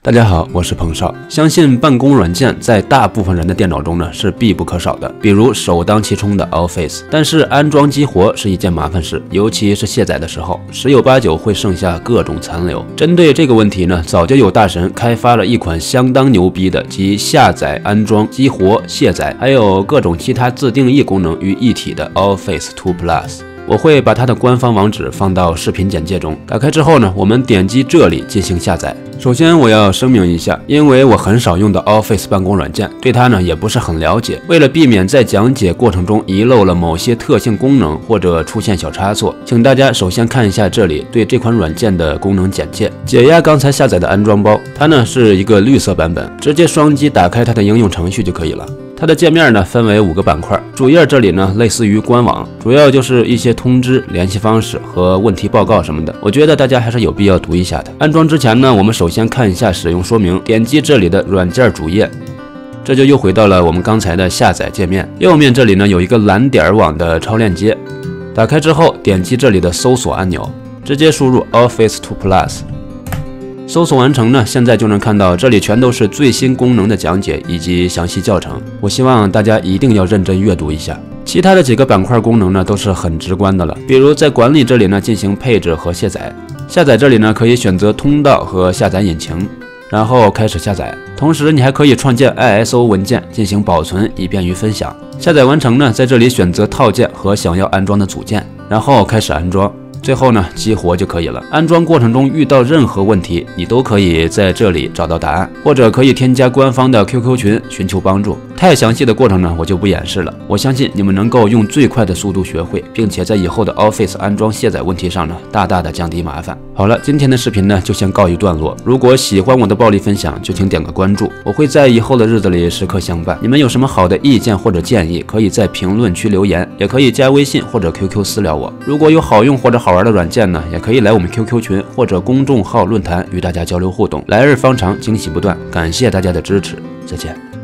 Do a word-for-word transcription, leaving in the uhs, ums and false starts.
大家好，我是彭少。相信办公软件在大部分人的电脑中呢是必不可少的，比如首当其冲的 Office。但是安装激活是一件麻烦事，尤其是卸载的时候，十有八九会剩下各种残留。针对这个问题呢，早就有大神开发了一款相当牛逼的集下载、安装、激活、卸载，还有各种其他自定义功能于一体的 Office 二 Plus。我会把它的官方网址放到视频简介中。打开之后呢，我们点击这里进行下载。首先我要声明一下，因为我很少用到 Office 办公软件，对它呢也不是很了解。为了避免在讲解过程中遗漏了某些特性功能或者出现小差错，请大家首先看一下这里对这款软件的功能简介。解压刚才下载的安装包，它呢是一个绿色版本，直接双击打开它的应用程序就可以了。它的界面呢分为五个板块，主页这里呢类似于官网，主要就是一些通知、联系方式和问题报告什么的。我觉得大家还是有必要读一下的。安装之前呢，我们首先看一下使用说明，点击这里的软件主页，这就又回到了我们刚才的下载界面。右面这里呢有一个蓝点网的超链接，打开之后点击这里的搜索按钮，直接输入 Office 二 Plus。搜索完成呢，现在就能看到这里全都是最新功能的讲解以及详细教程。我希望大家一定要认真阅读一下。其他的几个板块功能呢都是很直观的了，比如在管理这里呢进行配置和卸载，下载这里呢可以选择通道和下载引擎，然后开始下载。同时你还可以创建 I S O 文件进行保存，以便于分享。下载完成呢，在这里选择套件和想要安装的组件，然后开始安装。最后呢，激活就可以了。安装过程中遇到任何问题，你都可以在这里找到答案，或者可以添加官方的 Q Q 群寻求帮助。太详细的过程呢，我就不演示了。我相信你们能够用最快的速度学会，并且在以后的 Office 安装卸载问题上呢，大大的降低麻烦。好了，今天的视频呢就先告一段落。如果喜欢我的暴力分享，就请点个关注，我会在以后的日子里时刻相伴。你们有什么好的意见或者建议，可以在评论区留言，也可以加微信或者 Q Q 私聊我。如果有好用或者好玩的软件呢，也可以来我们 Q Q 群或者公众号论坛与大家交流互动。来日方长，惊喜不断，感谢大家的支持，再见。